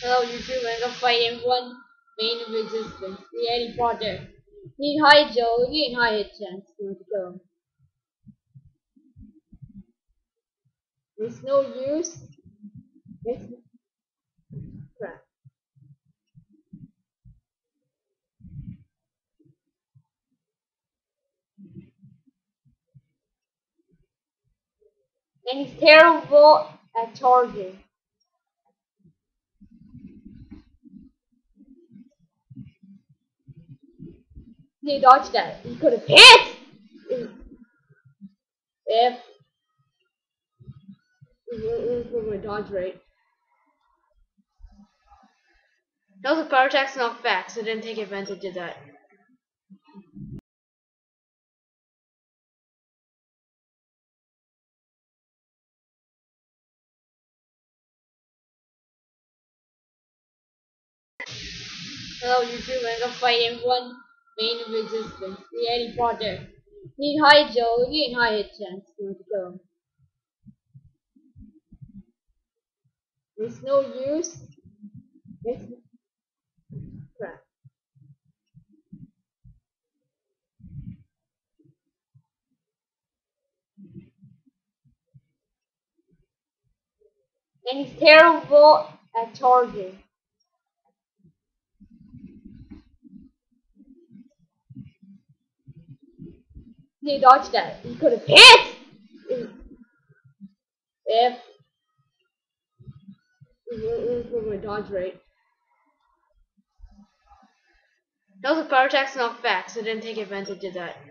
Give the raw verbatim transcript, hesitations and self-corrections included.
Hello YouTube, I'm gonna fight M one main resistance, the yeti project. Need high Joe, need high hit chance to kill him. It's no use. It's crap. And he's terrible at charging. He dodged that. He could have hit if it was my dodge rate. That was a power attack's knocked back, so I didn't take advantage of that. Hello YouTube, I'm gonna fight M one main resistance, the yeti project. Need high Joe, need high hit chance to kill him. It's no use. It's crap. And he's terrible at charging. He dodged that. He could have hit if it was my dodge rate. That was a power attack's knocked back, so I didn't take advantage of that.